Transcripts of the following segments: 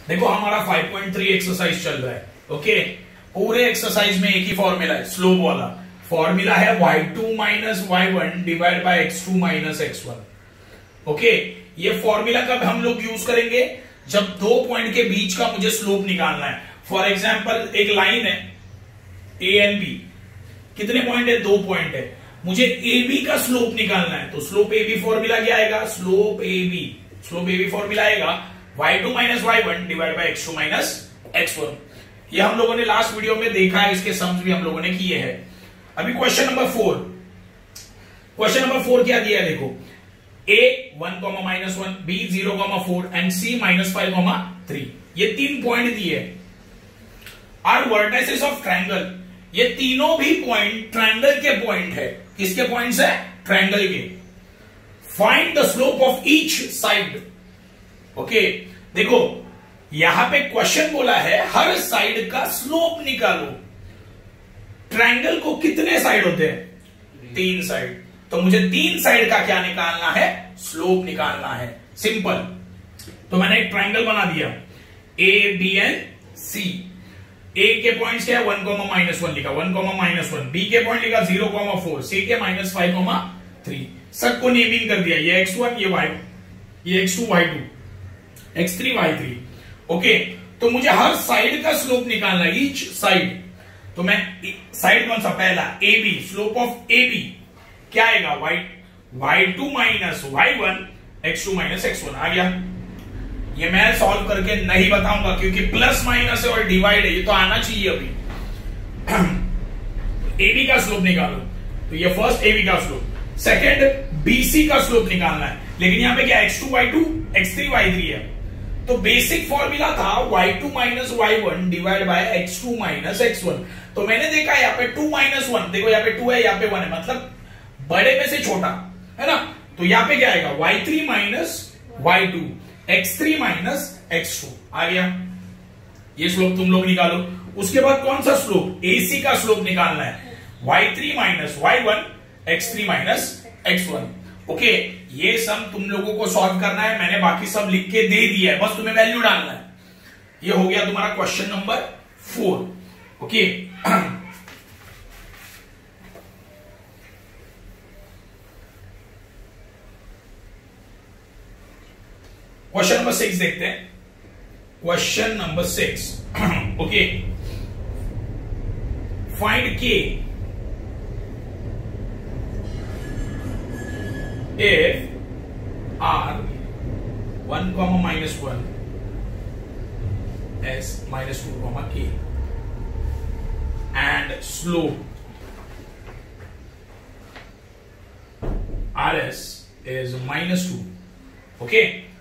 देखो हमारा 5.3 एक्सरसाइज चल रहा है। ओके, पूरे एक्सरसाइज में एक ही फॉर्मूला है, स्लोप वाला फॉर्मूला है y2 minus y1 divide by x2 minus x1। Okay, ये फॉर्मूला कब हम लोग यूज करेंगे? जब दो पॉइंट के बीच का मुझे स्लोप निकालना है। फॉर एग्जाम्पल एक लाइन है ए एंड बी, कितने पॉइंट है? 2 पॉइंट है, मुझे ए बी का स्लोप निकालना है। तो स्लोप ए बी फॉर्मूला क्या आएगा? स्लोप ए बी फॉर्मूला आएगा y2 minus y1 divide by x2 minus x1। ये हम लोगों ने लास्ट वीडियो में देखा है, इसके सम्स भी हम लोगों ने किए हैं। अभी क्वेश्चन नंबर 4 क्या दिया है? देखो a 1,-1, b 0,4 एंड c -5,3। ये 3 पॉइंट दिए आर वर्टिसेस ऑफ ट्रायंगल। ये तीनों भी पॉइंट ट्रायंगल के पॉइंट है। किसके पॉइंट्स है? ट्रायंगल के। Find the slope of each side. Okay, देखो यहां पे क्वेश्चन बोला है हर साइड का स्लोप निकालो। ट्रायंगल को कितने साइड होते हैं? 3 साइड। तो मुझे 3 साइड का क्या निकालना है? स्लोप निकालना है। सिंपल। तो मैंने एक ट्रायंगल बना दिया ए बी एंड सी। ए के पॉइंट्स क्या है? 1,-1 लिखा, 1,-1। बी के पॉइंट लिखा 0,4, सी के -5,3। सबको नेमिंग कर दिया, ये x1, ये x2, y2, x3, y3। Okay, तो मुझे हर साइड का स्लोप निकालना है, ईच साइड। तो मैं साइड कौन सा? पहला A B, slope of A B क्या आएगा? y2 minus y1 x2 minus x1 आ गया। ये मैं सॉल्व करके नहीं बताऊंगा क्योंकि प्लस माइनस है और डिवाइड है, ये तो आना चाहिए अभी। AB का स्लोप निकालो, तो ये फर्स्ट AB का स्लोप। सेकंड BC का स्लोप निकालना है, लेकिन यहां पे क्या x2 y2 x3 y3 है। तो बेसिक फॉर्मूला था y2 minus y1 divide by x2 minus x1। तो मैंने देखा यहाँ पे 2 माइनस 1, देखो यहाँ पे 2 है, यहाँ पे 1 है, मतलब बड़े में से छोटा है ना। तो यहाँ पे क्या आएगा? y3 minus y2 x3 minus x2 आ गया। ये स्लोप तुम लोग निकालो। उसके बाद कौन सा स्लोप? AC का स्लोप निकालना है, y3 minus y1 x3 minus x1। Okay, ये सब तुम लोगों को सॉल्व करना है, मैंने बाकी सब लिख के दे दिया है, बस तुम्हें वैल्यू डालना है। ये हो गया तुम्हारा question number 4। Okay, question number 6 देखते हैं। Question number 6। Okay, find K if R 1,-1 S -2, K and slope RS is -2। Okay,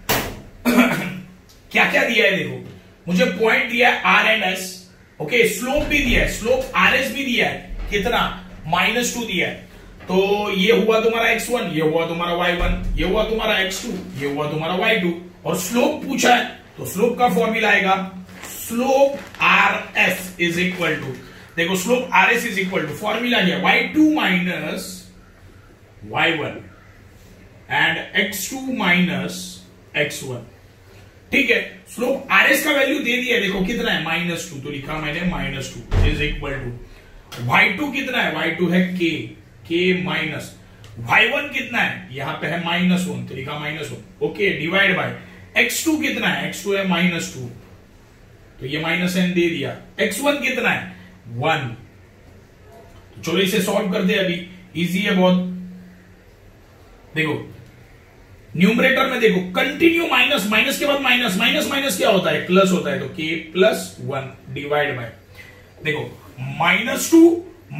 क्या क्या दिया है? देखो मुझे पॉइंट दिया है R and S। Okay, slope भी दिया है, स्लोप RS भी दिया है, कितना? -2 दिया है। तो ये हुआ तुम्हारा x1, ये हुआ तुम्हारा y1, ये हुआ तुम्हारा x2, ये हुआ तुम्हारा y2, और स्लोप पूछा है तो स्लोप का फॉर्मूला आएगा slope RS is equal to, देखो slope RS is equal to formula क्या? y2 minus y1 and x2 minus x1। ठीक है, स्लोप RS का वैल्यू दे दिया, देखो कितना है? -2, तो लिखा मैंने -2 इज इक्वल टू y2 कितना है? y2 है k माइनस y1 कितना है? यहां पे है -1, तो लिखा -1। ओके, डिवाइड बाय x2 कितना है? x2 है -2, तो ये -n दे दिया। x1 कितना है? 1। तो चलो इसे सॉल्व करते हैं, अभी इजी है बहुत। देखो न्यूमरेटर में देखो कंटिन्यू माइनस के बाद माइनस क्या होता है? प्लस होता है, तो k प्लस 1 डिवाइड बाय, देखो -2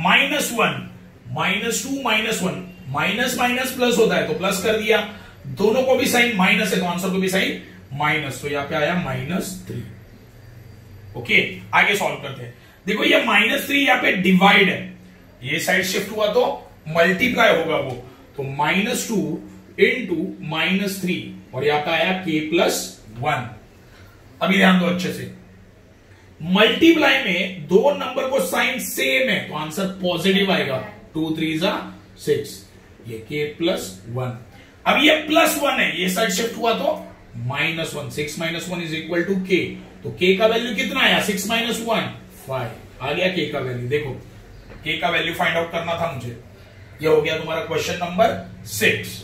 -1 माइनस प्लस होता है, तो प्लस कर दिया। दोनों को भी साइन माइनस है, तो आंसर को भी साइन माइनस, तो यहां पे आया -3। ओके, आगे सॉल्व करते हैं। देखो ये -3 यहां पे डिवाइड है, ये साइड शिफ्ट हुआ तो मल्टीप्लाई होगा वो, तो -2 इंटू -3, और यहां पे आया k प्लस 1। अभी ध्यान दो अच्छे से, मल्टीप्लाई में दो नंबर को साइन सेम है, तो आंसर पॉजिटिव आएगा। 2 3 6, ये k प्लस 1। अब ये +1 है, ये साइड शिफ्ट हुआ तो -1, 6 - 1 इज इक्वल टू k। तो k का वैल्यू कितना आया? 6 - 1 5 आ गया k का वैल्यू। देखो k का वैल्यू फाइंड आउट करना था मुझे। ये हो गया तुम्हारा क्वेश्चन नंबर 6।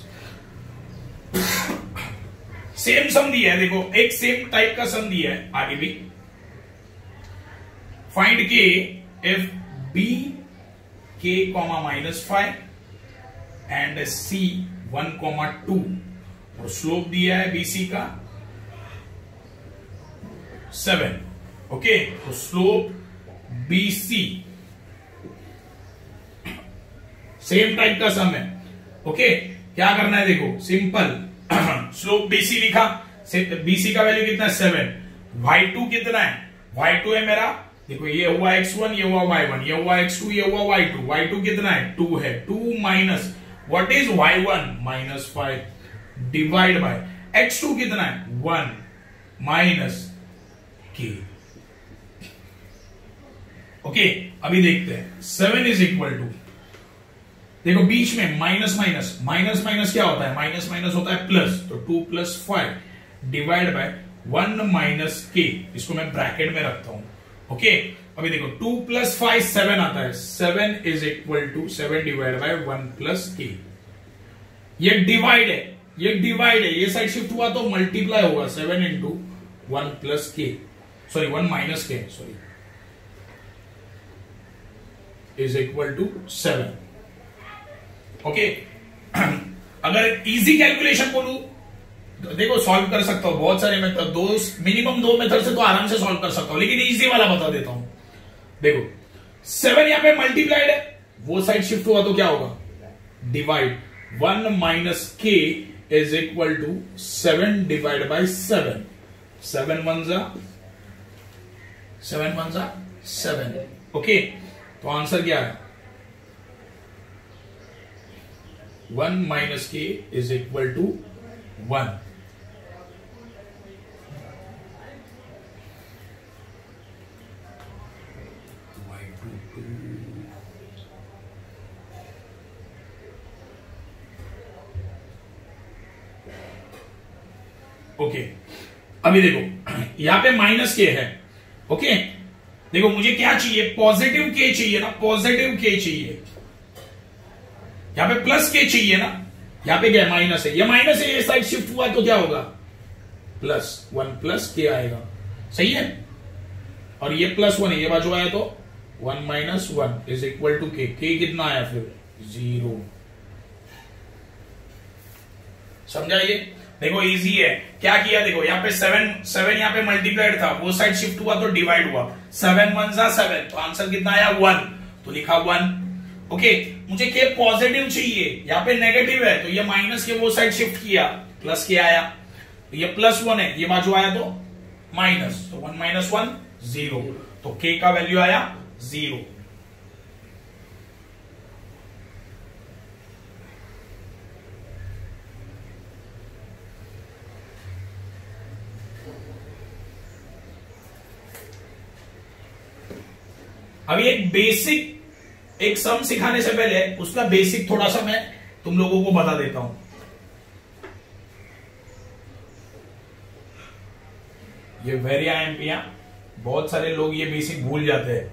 सेम सम दिया है, देखो एक सेम टाइप का सम दिया है आगे भी। फाइंड के if b k, -5 and c 1, 2 और स्लोप दिया है bc का 7। ओके, तो स्लोप bc सेम टाइप का सम है। ओके, क्या करना है? देखो सिंपल, स्लोप bc लिखा, bc का वैल्यू कितना है? 7। y2 कितना है? y2 है मेरा, देखो ये हुआ x1, ये हुआ y1, ये हुआ x2, ये हुआ y2। y2 कितना है? 2 है। 2 minus what is y1? -5 divide by x2 कितना है? 1 माइनस k। ओके, अभी देखते हैं 7 इज इक्वल टू, देखो बीच में माइनस माइनस क्या होता है? माइनस माइनस होता है प्लस, तो 2 + 5 डिवाइड बाय 1 माइनस k। इसको मैं ब्रैकेट में रखता हूं। ओके, अभी देखो 2 + 5 7 आता है। 7 is equal to 7 divide by 1 + k। ये डिवाइड है, ये डिवाइड है, ये साइड शिफ्ट हुआ तो मल्टीप्लाई होगा। 7 × 1 + k, sorry 1 minus k, sorry, is equal to 7। Okay, अगर इजी कैलकुलेशन बोलूं तो देखो सॉल्व कर सकता हूं बहुत सारे मेथड, मिनिमम 2 मेथड से तो आराम से सॉल्व कर सकता हूं, लेकिन इजी वाला बता देता हूं। देखो 7 यहां पे मल्टीप्लाइड है, वो साइड शिफ्ट हुआ तो क्या होगा? Divide. 1 minus k is equal to 7 divide by 7। 7 1 ज़ा 7। ओके, तो आंसर क्या है? 1 minus k is equal to 1। Okay, अभी देखो यहां पे माइनस के है। ओके, देखो मुझे क्या चाहिए? पॉजिटिव के चाहिए ना, पॉजिटिव के चाहिए। यहां पे प्लस के चाहिए ना, यहां पे क्या है? माइनस है, ये माइनस है, ये साइड शिफ्ट हुआ तो क्या होगा? प्लस 1 + k आएगा। सही है, और ये +1 है, ये बाजू आया तो 1 - 1 is equal to k। k कितना आया फिर? 0। समझा? ये देखो इजी है। क्या किया? देखो यहाँ पे 7 यहाँ पे मल्टीप्लाइड था, वो साइड शिफ्ट हुआ तो डिवाइड हुआ। 7 1 ज़ा 7, तो आंसर कितना आया? 1, तो लिखा 1। ओके, मुझे के पॉजिटिव चाहिए, यहाँ पे नेगेटिव है, तो ये माइनस के वो साइड शिफ्ट किया, प्लस के आया। तो ये +1 है, ये बाजू आया तो माइनस, तो 1 - 1 0, तो के का वैल्यू आया 0। अभी एक सम सिखाने से पहले उसका बेसिक थोड़ा सा मैं तुम लोगों को बता देता हूं। ये वेरिया एम्पिया, बहुत सारे लोग ये बेसिक भूल जाते हैं।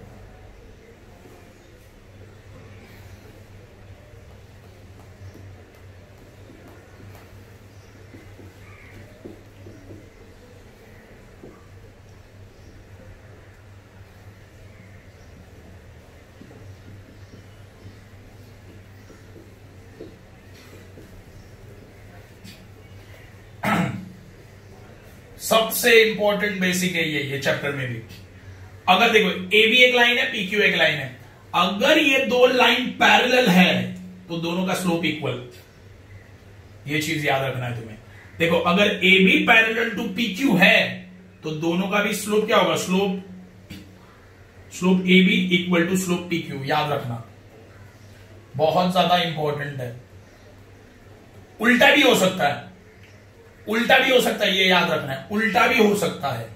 सबसे इंपॉर्टेंट बेसिक है ये चैप्टर में भी। अगर देखो ए बी एक लाइन है, पी क्यू एक लाइन है, अगर ये दो लाइन पैरेलल है तो दोनों का स्लोप इक्वल। ये चीज याद रखना है तुम्हें। देखो अगर A B parallel to P Q है तो दोनों का भी स्लोप क्या होगा? Slope A B equal to slope P Q. याद रखना, बहुत ज्यादा इंपॉर्टेंट है। उल्टा भी हो सकता है, उल्टा भी हो सकता है, ये याद रखना है, उल्टा भी हो सकता है।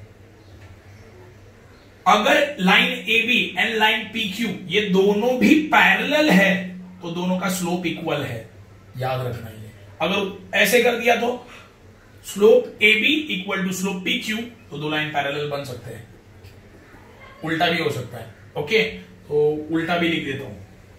अगर line A B and line P Q ये दोनों भी पैरेलल है तो दोनों का स्लोप इक्वल है। याद रखना ये। अगर ऐसे कर दिया तो slope A B equal to slope P Q, तो दो लाइन पैरेलल बन सकते हैं, उल्टा भी हो सकता है। ओके, तो उल्टा भी लिख देता हूं,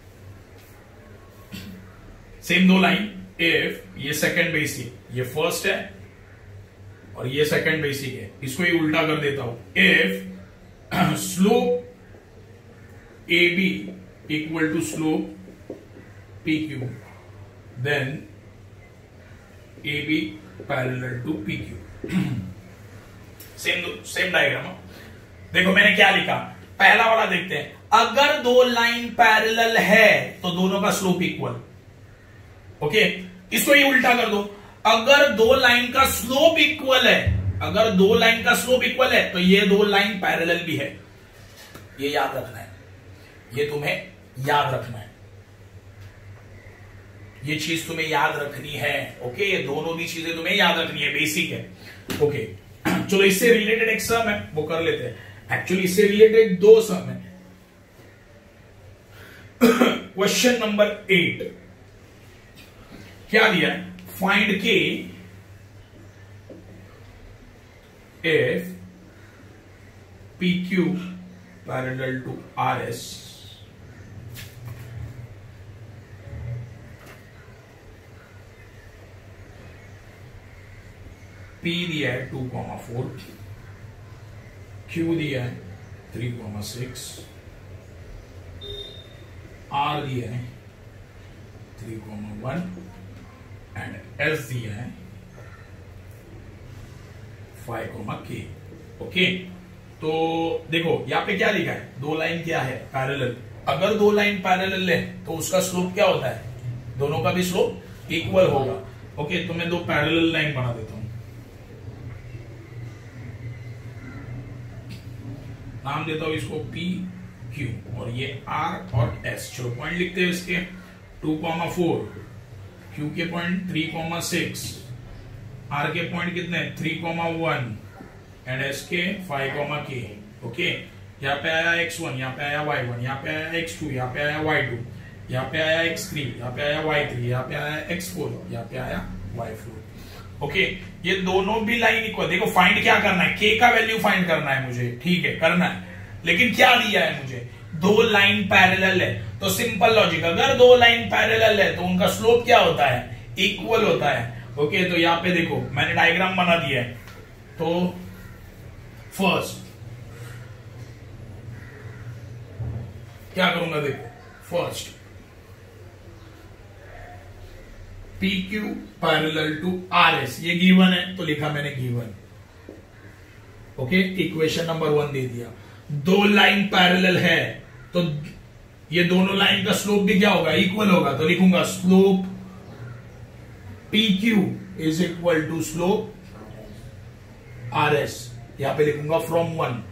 सेम दो लाइन, इफ ये सेकंड बेसिक, ये फर्स्ट है और ये सेकंड बेसिक है, इसको ही उल्टा कर देता हूं, if slope A B equal to slope P Q, then A B parallel to P Q. Same diagram. देखो मैंने क्या लिखा, पहला वाला देखते हैं, अगर दो लाइन पैरेलल है तो दोनों का स्लोप इक्वल। ओके, इसको ही उल्टा कर दो, अगर दो लाइन का स्लोप इक्वल है, अगर दो लाइन का स्लोप इक्वल है तो ये दो लाइन पैरेलल भी है। ये याद रखना है, ये तुम्हें याद रखना है, ये चीज तुम्हें याद रखनी है। ओके, ये दोनों भी चीजें तुम्हें याद रखनी है, बेसिक है। ओके, चलो इससे रिलेटेड एक सम है वो कर लेते हैं। एक्चुअली इससे रिलेटेड दो सम है। क्वेश्चन नंबर 8 क्या दिया है, फाइंड के if P Q parallel to R S P दिया है 2,4, Q दिया है 3,6, R दिया है 3,1 एंड S दिया है 5,K। ओके, तो देखो यहां पे क्या लिखा है, दो लाइन क्या है, पैरेलल। अगर दो लाइन पैरेलल है तो उसका स्लोप क्या होता है, दोनों का भी स्लोप इक्वल होगा। ओके, तो मैं दो पैरेलल लाइन बना देता हूं, नाम देता हूं इसको P Q और ये R और S। चलो पॉइंट लिखते हैं इसके, 2,4, Q के पॉइंट 3,6, R के पॉइंट कितने 3,1 एंड S के 5,K। ओके, यहाँ पे आया x1, यहाँ पे आया y1, यहाँ पे आया x2, यहाँ पे आया y2, यहाँ पे आया x3, यहाँ पे आया y3, यहाँ पे आया x4, यहाँ पे आया y4। ओके, ये दोनों भी लाइन इक्वल। देखो फाइंड क्या करना है, k का वैल्यू फाइंड करना है मुझे, ठीक है करना है, लेकिन क्या दिया है मुझे, दो लाइन पैरेलल है। तो सिंपल लॉजिक, अगर दो लाइन पैरेलल है तो उनका स्लोप क्या होता है, इक्वल होता है। ओके, तो यहां पे देखो मैंने डायग्राम बना दिया है। तो फर्स्ट क्या करूंगा, देखो first PQ parallel to RS, ये गिवन है तो लिखा मैंने गिवन। ओके, इक्वेशन नंबर 1 दे दिया, दो लाइन पैरेलल है तो ये दोनों लाइन का स्लोप भी क्या होगा, इक्वल होगा। तो लिखूंगा slope PQ is equal to slope RS, यहां पे लिखूंगा फ्रॉम 1।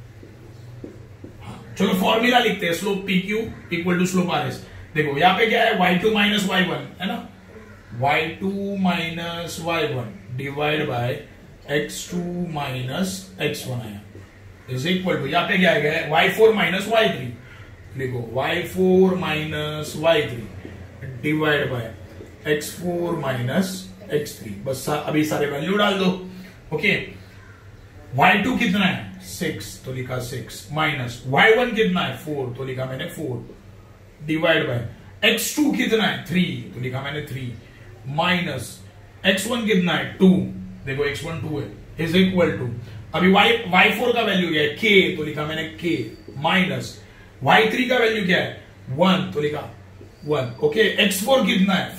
चलो फॉर्मूला लिखते हैं, slope PQ equal to slope RS। देखो यहां पे क्या है, y2 माइनस y1 है ना, y2 minus y1 divide by x2 minus x1 आया, इज इक्वल टू यहाँ पे क्या आएगा, y4 माइनस y3। लिखो y4 minus y3 divide by x4 minus x3। बस अभी सारे वैल्यू डाल दो। ओके, y2 कितना है 6 तो लिखा 6, माइनस y1 कितना है 4 तो लिखा मैंने 4, डिवाइड बाय x2 कितना है 3 तो लिखा मैंने 3, माइनस x1 कितना है 2, देखो x1 2 है, इज इक्वल टू अभी y4 का वैल्यू क्या है k तो लिखा मैंने k, माइनस y3 का वैल्यू क्या है 1 तो लिखा 1। ओके, x4 कितना है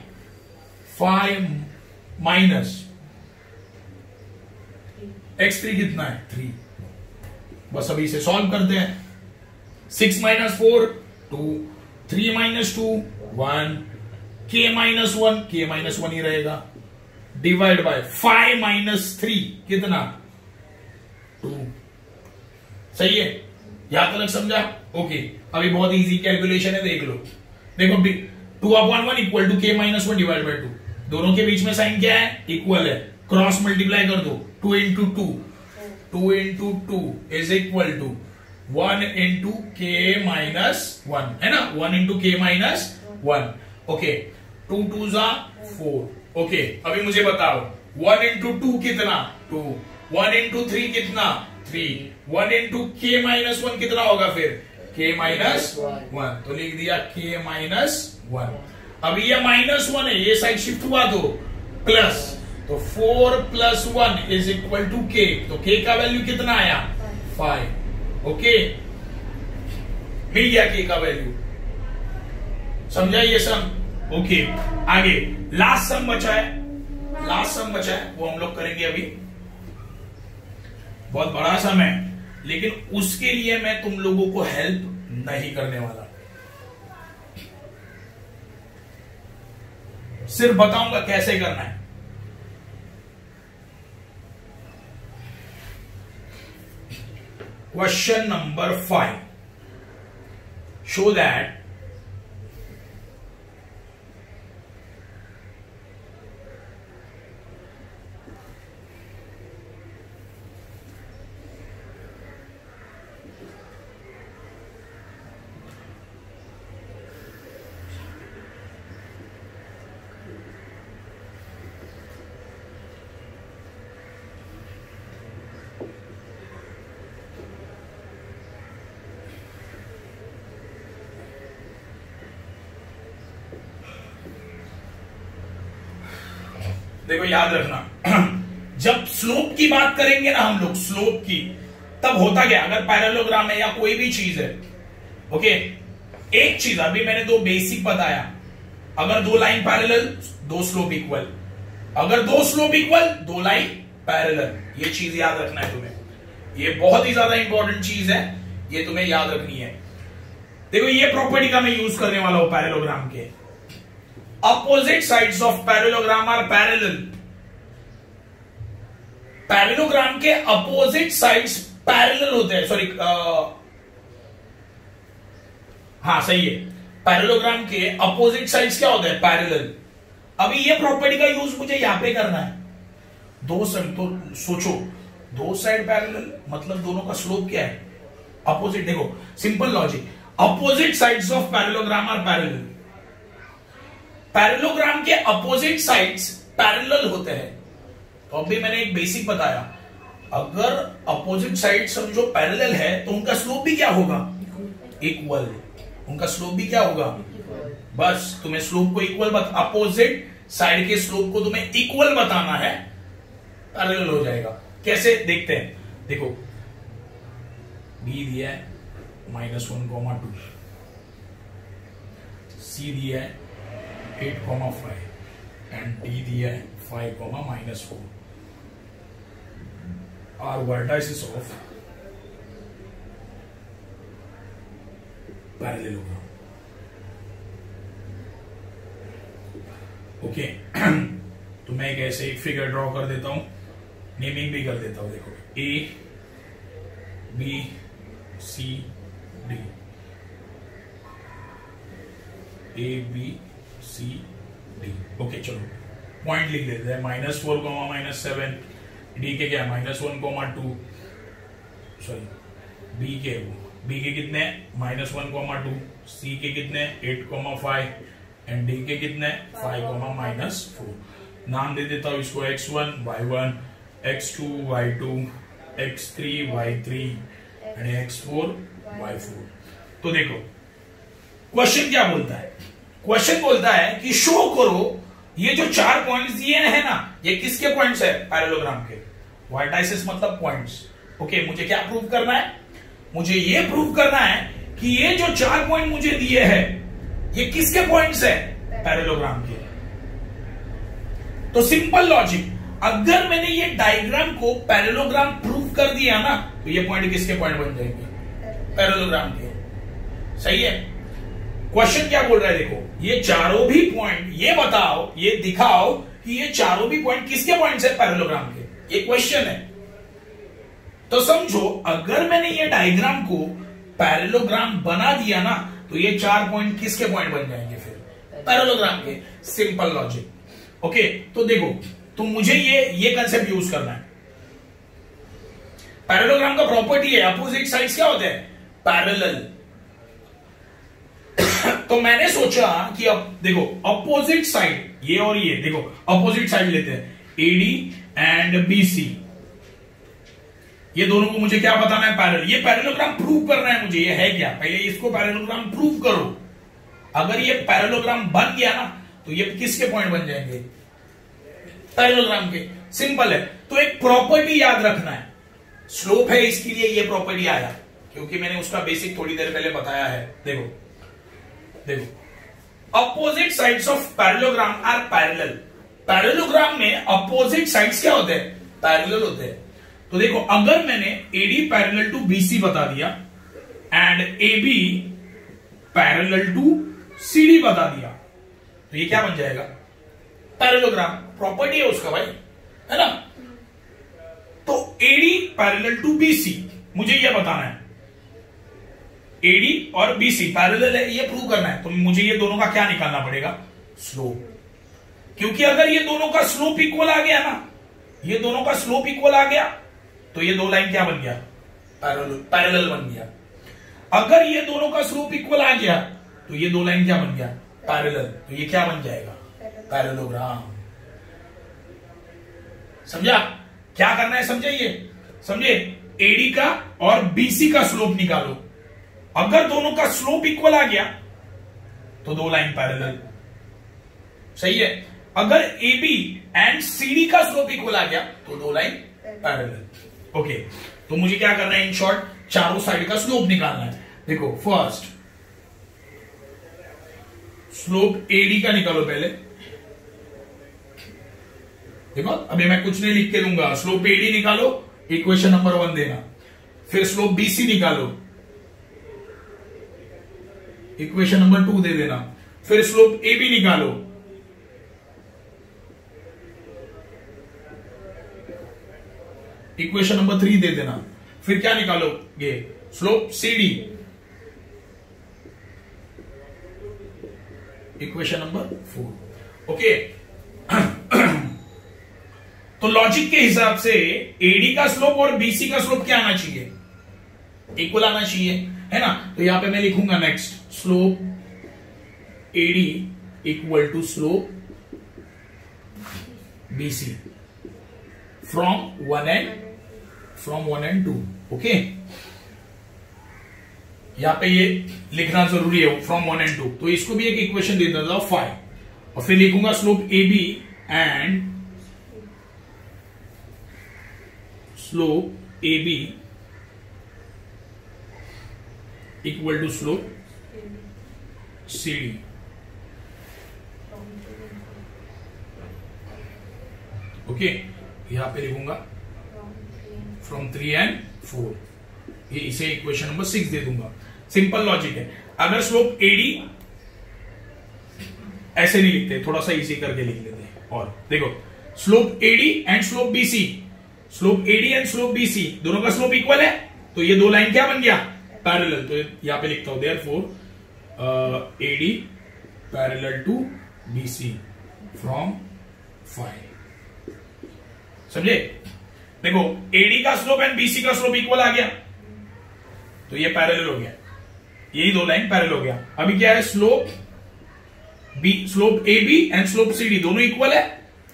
5 माइनस x3 कितना है 3। बस अभी इसे सॉल्व करते हैं, 6 minus 4 2, 3 minus 2 1, k minus 1, k minus 1 ही रहेगा, डिवाइड बाय 5 माइनस 3 कितना 2। सही है, यहां तक समझा। ओके, अभी बहुत इजी कैलकुलेशन है, देख लो। देखो 2/1 equal to k minus 1 divide by 2, दोनों के बीच में साइन क्या है, इक्वल है, क्रॉस मल्टीप्लाई कर दो, 2 into 2 is equal to 1 into k minus 1 है ना, 1 इंटू k माइनस 1। ओके, 2 2 जा 4। ओके, अभी मुझे बताओ 1 इंटू 2 कितना 2, 1 इंटू 3 कितना 3, 1 इंटू k माइनस 1 कितना होगा फिर k माइनस 1, तो लिख दिया k माइनस 1। अब ये माइनस 1 है, ये साइड शिफ्ट हुआ तो प्लस, तो 4 plus 1 is equal to k, तो k का वैल्यू कितना आया 5। ओके, मिल गया k का वैल्यू, समझा ये सम। ओके, आगे लास्ट सम बचा है, लास्ट सम बचा है वो हम लोग करेंगे अभी। बहुत बड़ा सम है, लेकिन उसके लिए मैं तुम लोगों को हेल्प नहीं करने वाला, सिर्फ बताऊंगा कैसे करना है। क्वेश्चन नंबर 5, शो दैट देखो याद रखना, जब स्लोप की बात करेंगे ना हम लोग, स्लोप की, तब होता क्या, अगर पैरेललोग्राम है या कोई भी चीज है, ओके, एक चीज अभी मैंने दो बेसिक बताया, अगर दो लाइन पैरेलल दो स्लोप इक्वल, अगर दो स्लोप इक्वल दो लाइन पैरेलल, ये चीज याद रखना है तुम्हें, ये बहुत ही ज्यादा इंपॉर्टेंट चीज है, ये तुम्हें याद रखनी है। देखो ये प्रॉपर्टी का मैं यूज करने वाला हूं पैरेललोग्राम के, opposite sides of parallelogram are parallel, parallelogram के अपोजिट साइड्स पैरेलल होते हैं, सॉरी हाँ सही है, पैरेललोग्राम के अपोजिट साइड्स क्या होते हैं पैरेलल। अभी ये प्रॉपर्टी का यूज मुझे यहां पे करना है, दो साइड, तो सोचो दो साइड पैरेलल मतलब दोनों का स्लोप क्या है अपोजिट। देखो simple logic, opposite sides of parallelogram are parallel, parallelogram के अपोजिट साइड्स पैरेलल होते हैं। तो अभी मैंने एक बेसिक बताया, अगर अपोजिट साइड समझो पैरेलल है तो उनका स्लोप भी क्या होगा इक्वल, उनका स्लोप भी क्या होगा, बस तुम्हें स्लोप को इक्वल अपोजिट साइड के स्लोप को तुम्हें इक्वल बताना है, पैरेलल हो जाएगा। कैसे देखते हैं, देखो बी दिया है -1,2, सी दिया है 8,5 एंड डी दिया है 5,-4 are vertices of parallelogram. Okay, तो मैं एक ऐसे एक फिगर ड्रॉ कर देता हूं, नेमिंग भी कर देता हूं। देखो A B C D, A B C D, okay चलो पॉइंट लिख देते हैं, -4, -7, डी के क्या -1,2, सॉरी बी के कितने -1,2, सी के कितने 8,5 एंड डी के कितने 5,-4। नाम दे देता हूं इसको x1 y1, x2 y2, x3 y3 and x4 y4। तो देखो क्वेश्चन क्या बोलता है, क्वेश्चन बोलता है कि शो करो ये जो 4 पॉइंट्स दिए हैं ना, ये किसके पॉइंट्स है पैरेललोग्राम के, वर्टाइसेस मतलब पॉइंट्स। ओके, मुझे क्या प्रूव करना है, मुझे ये प्रूव करना है कि ये जो 4 पॉइंट मुझे दिए हैं ये किसके पॉइंट्स है पैरेललोग्राम के। तो सिंपल लॉजिक, अगर मैंने ये डायग्राम को पैरेललोग्राम प्रूव कर दिया ना, तो ये पॉइंट किसके पॉइंट बन जाएंगे पैरेललोग्राम के। सही है, क्वेश्चन क्या बोल रहा है, देखो ये चारों भी पॉइंट, ये बताओ, ये दिखाओ कि ये चारों भी पॉइंट किसके पॉइंट्स है पैरेललोग्राम के, ये क्वेश्चन है। तो समझो अगर मैंने ये डायग्राम को पैरेललोग्राम बना दिया ना, तो ये 4 पॉइंट किसके पॉइंट बन जाएंगे फिर पैरेललोग्राम के। Simple logic. ओके, तो देखो, तो मुझे ये कंसेप्ट यूज करना है। पैरेललोग्राम का प्रॉपर्टी है अपोजिट साइड्स क्या होते हैं पैरेलल। तो मैंने सोचा कि अब देखो अपोजिट साइड, ये और ये देखो अपोजिट साइड लेते हैं, एडी एंड बीसी, ये दोनों को मुझे क्या बताना है, पैरेलल। ये पैरेललोग्राम प्रूव करना है मुझे, ये है क्या, पहले इसको पैरेललोग्राम प्रूव करो। अगर ये पैरेललोग्राम बन गया ना तो ये किसके पॉइंट बन जाएंगे, पैरेललोग्राम के। सिंपल है। तो एक प्रॉपर्टी याद रखना है, स्लोप है इसके लिए ये प्रॉपर्टी आया, क्योंकि मैंने उसका बेसिक थोड़ी देर पहले बताया है। देखो देखो, opposite sides of parallelogram are parallel. Parallelogram में अपोजिट साइड्स क्या होते हैं, पैरेलल होते हैं। तो देखो, अगर मैंने एडी पैरेलल टू बीसी बता दिया and AB parallel to CD बता दिया, तो ये क्या बन जाएगा, पैरेललोग्राम। प्रॉपर्टी है उसका भाई, है ना। तो एडी पैरेलल टू बीसी, मुझे ये बताना है, एडी और बीसी पैरेलल है, ये प्रूव करना है। तो मुझे ये दोनों का क्या निकालना पड़ेगा, स्लोप। क्योंकि अगर ये दोनों का स्लोप इक्वल आ गया ना, ये दोनों का स्लोप इक्वल आ गया, तो ये दो लाइन क्या बन गया, पैरेलल बन गया। अगर ये दोनों का स्लोप इक्वल आ गया तो ये दो लाइन क्या बन गया, पैरेलल। तो ये क्या बन जाएगा, पैरेललोग्राम। समझा क्या करना है, समझे। एडी का और बीसी का स्लोप निकालो। अगर दोनों का स्लोप इक्वल आ गया तो दो लाइन पैरेलल, सही है। अगर एबी एंड सीडी का स्लोप इक्वल आ गया तो दो लाइन पैरेलल। ओके, तो मुझे क्या करना है, इन शॉर्ट चारों साइड का स्लोप निकालना है। देखो, फर्स्ट स्लोप एडी का निकालो पहले। देखो, अभी मैं कुछ नहीं लिख के दूंगा, स्लोप एडी निकालो, इक्वेशन नंबर 1 देना। फिर स्लोप बीसी निकालो, इक्वेशन नंबर 2 दे देना। फिर स्लोप एबी निकालो, इक्वेशन नंबर 3 दे देना। फिर क्या निकालोगे, slope CD, equation number 4। Okay, तो लॉजिक के हिसाब से एडी का स्लोप और बीसी का स्लोप क्या आना चाहिए, इक्वल आना चाहिए, है ना। तो यहां पे मैं लिखूंगा next, slope AD equal to slope BC from 1 and 2। Okay, यहां पे ये लिखना जरूरी है, फ्रॉम 1 and 2। तो इसको भी एक इक्वेशन दे देता हूं 5, और फिर लिखूंगा slope AB and slope AB equal to slope CD. Okay, यहां पे लिखूंगा फ्रॉम 3 and 4, ये इसे इक्वेशन नंबर 6 दे दूंगा। सिंपल लॉजिक है। अगर स्लोप एडी ऐसे नहीं लिखते, थोड़ा सा इजी करके लिख लेते हैं। और देखो, slope AD and slope BC, slope AD and slope BC दोनों का स्लोप इक्वल है, तो ये दो लाइन क्या बन गया, पैरेलल। तो यहां पे लिखता हूं therefore AD parallel to BC from 5। समझे। देखो, एडी का स्लोप एंड बीसी का स्लोप इक्वल आ गया, तो ये पैरेलल हो गया, यही दो लाइन पैरेलल हो गया। अभी क्या है, slope AB and slope CD दोनों इक्वल है,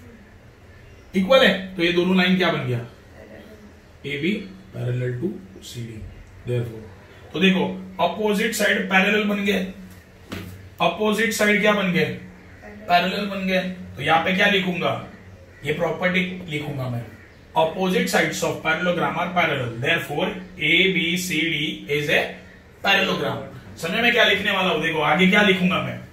तो ये दोनों लाइन क्या बन गया, AB parallel to CD. Therefore, तो देखो, अपोजिट साइड पैरेलल बन गए, अपोजिट साइड क्या बन गए, पैरेलल बन गए। तो यहां पे क्या लिखूंगा, ये प्रॉपर्टी लिखूंगा मैं, opposite sides of parallelogram are parallel, therefore ABCD is a parallelogram। समझे मैं क्या लिखने वाला हूं। देखो आगे क्या लिखूंगा मैं,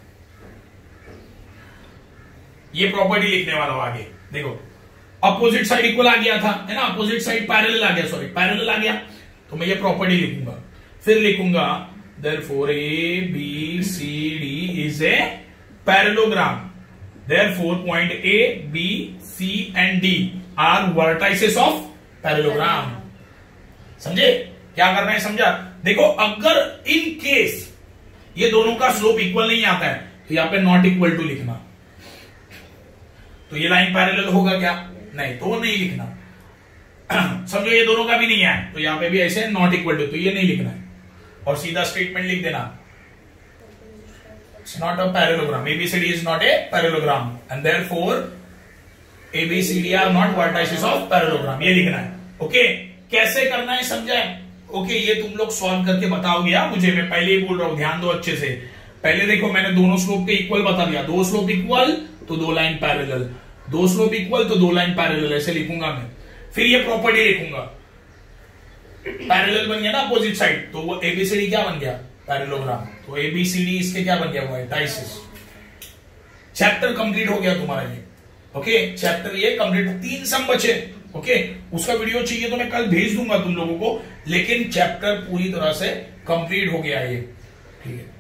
ये प्रॉपर्टी लिखने वाला हूं आगे। देखो, अपोजिट साइड इक्वल आ गया था, है ना, अपोजिट साइड पैरेलल आ गया, सॉरी पैरेलल आ गया, तो मैं ये प्रॉपर्टी लिखूंगा। फिर लिखूंगा therefore ABCD is a parallelogram, therefore point A, B, C and D are vertices of parallelogram। समझे क्या करना है, समझा। देखो, अगर इन केस ये दोनों का स्लोप इक्वल नहीं आता है, तो यहां पे नॉट इक्वल टू लिखना, तो ये लाइन पैरेलल होगा क्या, नहीं, तो नहीं लिखना। समझो ये दोनों का भी नहीं है, तो यहां पे भी ऐसे नॉट इक्वल टू, तो ये नहीं लिखना है, और सीधा स्टेटमेंट लिख देना, it's not a parallelogram, ABCD is not a parallelogram and therefore ABCD are not vertices of parallelogram, ये लिखना है। ओके, कैसे करना है समझा है? ओके, ये तुम लोग सॉल्व करके बताओगे यार मुझे, मैं पहले ही बोल रहा हूं, ध्यान दो अच्छे से। पहले देखो मैंने दोनों स्लोप के इक्वल बता दिया, दो स्लोप इक्वल तो दो लाइन पैरेलल, दो स्लोप इक्वल तो दो लाइन पैरेलल, ऐसे लिखूंगा मैं। फिर ये प्रॉपर्टी लिखूंगा, पैरेलल बन गया ना अपोजिट साइड, तो वो एबीसीडी क्या बन गया? पैरेललोग्राम। तो एबीसीडी इसके क्या बन गया? वर्टाइसेस। चैप्टर कंप्लीट हो गया तुम्हारा ये। ओके, चैप्टर ये कंप्लीट, 3 सम बचे। ओके, उसका वीडियो चाहिए तो मैं कल भेज दूंगा तुम लोगों को, लेकिन चैप्टर पूरी तरह से कंप्लीट हो गया ये। ठीक है।